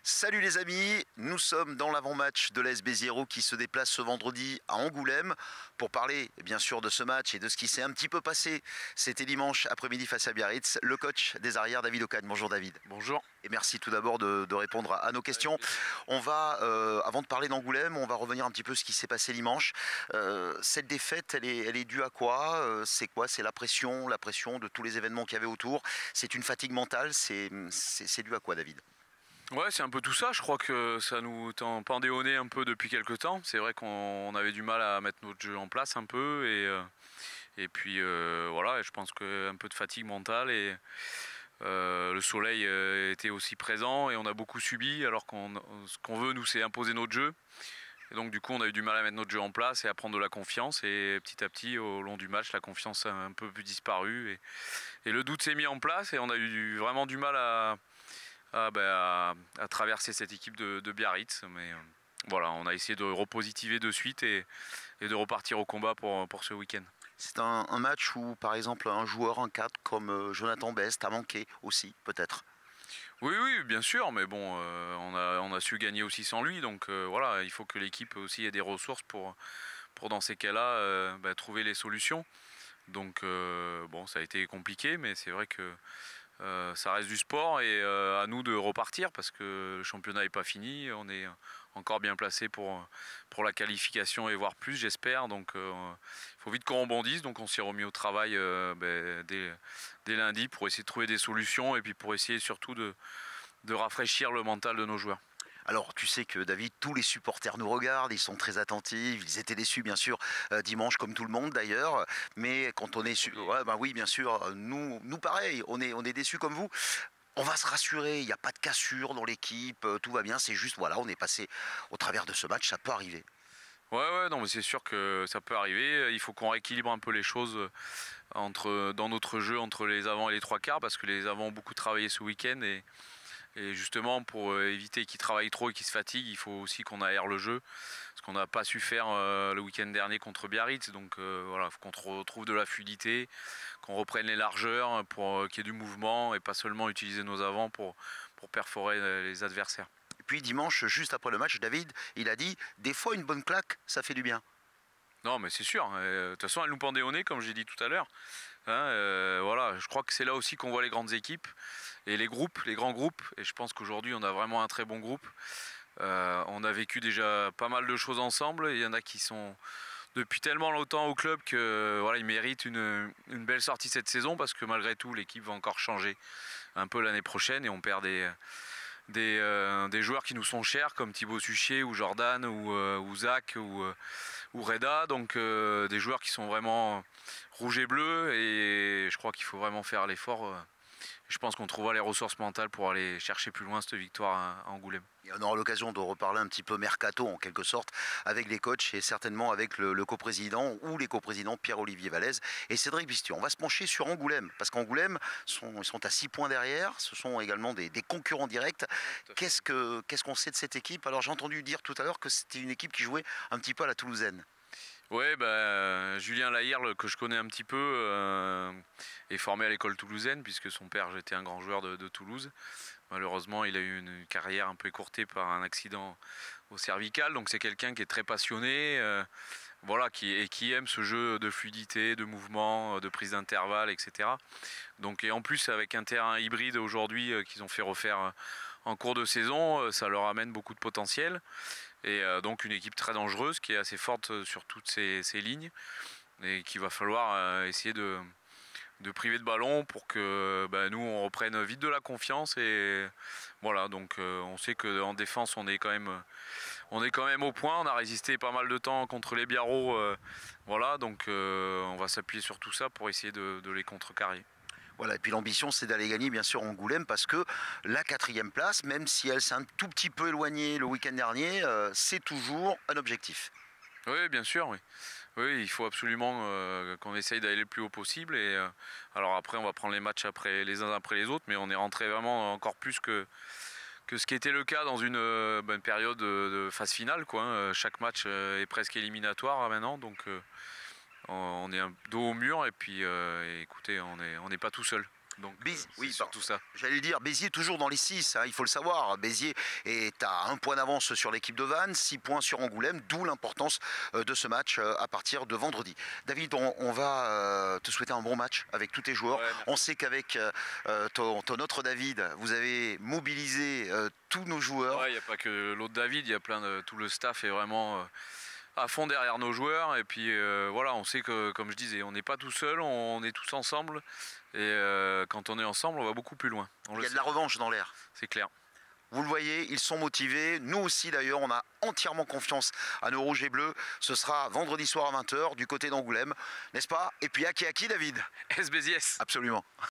Salut les amis, nous sommes dans l'avant-match de l'AS Béziers qui se déplace ce vendredi à Angoulême pour parler bien sûr de ce match et de ce qui s'est un petit peu passé. C'était dimanche après-midi face à Biarritz, le coach des arrières David Ocagne. Bonjour David. Bonjour. Et merci tout d'abord de répondre à nos questions. On va, avant de parler d'Angoulême, on va revenir un petit peu sur ce qui s'est passé dimanche. Cette défaite, elle est due à quoi? C'est quoi? C'est la pression de tous les événements qu'il y avait autour. C'est une fatigue mentale, c'est dû à quoi David? Ouais, c'est un peu tout ça. Je crois que ça nous pendait au nez un peu depuis quelques temps. C'est vrai qu'on avait du mal à mettre notre jeu en place un peu. Et puis voilà, je pense qu'un peu de fatigue mentale. Et le soleil était aussi présent et on a beaucoup subi. Alors ce qu'on veut, nous, c'est imposer notre jeu. Et donc du coup, on a eu du mal à mettre notre jeu en place et à prendre de la confiance. Et petit à petit, au long du match, la confiance a un peu plus disparu. Et le doute s'est mis en place et on a eu vraiment du mal à traverser cette équipe de Biarritz. Mais voilà, on a essayé de repositiver de suite et de repartir au combat pour ce week-end. C'est un match où, par exemple, un joueur, un cadre comme Jonathan Best a manqué aussi, peut-être. Oui, bien sûr, mais bon, on a su gagner aussi sans lui. Donc voilà, il faut que l'équipe aussi ait des ressources pour dans ces cas-là, trouver les solutions. Donc bon, ça a été compliqué, mais c'est vrai que ça reste du sport et à nous de repartir parce que le championnat n'est pas fini. On est encore bien placé pour la qualification et voire plus, j'espère. Donc il faut vite qu'on rebondisse. Donc on s'est remis au travail dès lundi pour essayer de trouver des solutions et puis pour essayer surtout de rafraîchir le mental de nos joueurs. Alors, tu sais que David, tous les supporters nous regardent, ils sont très attentifs, ils étaient déçus bien sûr dimanche comme tout le monde d'ailleurs, mais quand on est ouais, ben oui bien sûr, nous pareil, on est déçus comme vous. On va se rassurer, il n'y a pas de cassure dans l'équipe, tout va bien, c'est juste voilà, on est passé au travers de ce match, ça peut arriver. Ouais, non, mais c'est sûr que ça peut arriver. Il faut qu'on rééquilibre un peu les choses dans notre jeu entre les avants et les trois quarts, parce que les avants ont beaucoup travaillé ce week-end et justement, pour éviter qu'ils travaillent trop et qu'ils se fatiguent, il faut aussi qu'on aère le jeu. Ce qu'on n'a pas su faire le week-end dernier contre Biarritz. Donc voilà, il faut qu'on retrouve de la fluidité, qu'on reprenne les largeurs pour qu'il y ait du mouvement et pas seulement utiliser nos avants pour perforer les adversaires. Et puis dimanche, juste après le match, David, il a dit, des fois une bonne claque, ça fait du bien. Non, mais c'est sûr. De toute façon, elle nous pendait au nez, comme j'ai dit tout à l'heure. Voilà, je crois que c'est là aussi qu'on voit les grandes équipes et les groupes, les grands groupes. Et je pense qu'aujourd'hui, on a vraiment un très bon groupe. On a vécu déjà pas mal de choses ensemble. Il y en a qui sont depuis tellement longtemps au club que voilà, ils méritent une belle sortie cette saison parce que malgré tout, l'équipe va encore changer un peu l'année prochaine et on perd des joueurs qui nous sont chers comme Thibaut Suchet ou Jordan ou Zach ou Reda, donc des joueurs qui sont vraiment rouge et bleu et je crois qu'il faut vraiment faire l'effort. Je pense qu'on trouvera les ressources mentales pour aller chercher plus loin cette victoire à Angoulême. Et on aura l'occasion de reparler un petit peu mercato en quelque sorte avec les coachs et certainement avec le coprésident ou les coprésidents Pierre-Olivier Vallès et Cédric Bistian. On va se pencher sur Angoulême parce qu'Angoulême ils sont à 6 points derrière, ce sont également des concurrents directs. Qu'est-ce qu'on sait de cette équipe? Alors j'ai entendu dire tout à l'heure que c'était une équipe qui jouait un petit peu à la toulousaine. Oui, Julien Lahirle, que je connais un petit peu, est formé à l'école toulousaine puisque son père était un grand joueur de Toulouse. Malheureusement, il a eu une carrière un peu écourtée par un accident au cervical. Donc c'est quelqu'un qui est très passionné, voilà, qui aime ce jeu de fluidité, de mouvement, de prise d'intervalle, etc. Donc, et en plus, avec un terrain hybride aujourd'hui qu'ils ont fait refaire en cours de saison, ça leur amène beaucoup de potentiel. Et donc une équipe très dangereuse qui est assez forte sur toutes ces lignes et qu'il va falloir essayer de priver de ballon pour que nous on reprenne vite de la confiance et voilà. Donc on sait qu'en défense on est quand même au point, on a résisté pas mal de temps contre les Biarros, voilà, donc on va s'appuyer sur tout ça pour essayer de les contrecarrer. Voilà, et puis l'ambition c'est d'aller gagner bien sûr Angoulême parce que la 4e place, même si elle s'est un tout petit peu éloignée le week-end dernier, c'est toujours un objectif. Oui, bien sûr, oui. Oui, il faut absolument qu'on essaye d'aller le plus haut possible. Et alors après, on va prendre les matchs les uns après les autres, mais on est rentré vraiment encore plus que ce qui était le cas dans une période de phase finale, quoi, hein. Chaque match est presque éliminatoire maintenant, donc on est un dos au mur et puis écoutez, on n'est pas tout seul. Donc Oui, c'est surtout ça. j'allais le dire, Béziers toujours dans les 6, il faut le savoir. Béziers est à 1 point d'avance sur l'équipe de Vannes, 6 points sur Angoulême, d'où l'importance de ce match à partir de vendredi. David, on va te souhaiter un bon match avec tous tes joueurs. Ouais, On sait qu'avec ton autre David, vous avez mobilisé tous nos joueurs. Ouais, il n'y a pas que l'autre David, il y a tout le staff est vraiment à fond derrière nos joueurs. Et puis voilà, on sait que, comme je disais, on n'est pas tout seul, on est tous ensemble. Et quand on est ensemble, on va beaucoup plus loin. Il y a de la revanche dans l'air. C'est clair. Vous le voyez, ils sont motivés. Nous aussi d'ailleurs, on a entièrement confiance à nos rouges et bleus. Ce sera vendredi soir à 20 h du côté d'Angoulême, n'est-ce pas? Et puis à qui David? S Béziers. Absolument.